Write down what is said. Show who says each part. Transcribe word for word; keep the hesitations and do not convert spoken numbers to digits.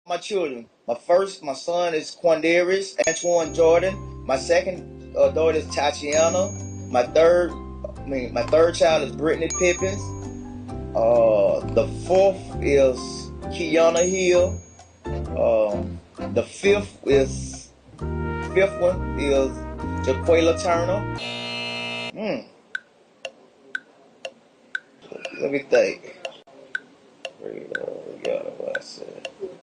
Speaker 1: My children. My first, my son is Quandarius Antoine Jordan. My second uh, daughter is Tatiana. My third, I mean, my third child is Brittany Pippins. Uh, the fourth is Kiana Hill. Um, the fifth is fifth one is Jaquela Turner. Hmm. Let me think. We got what I said.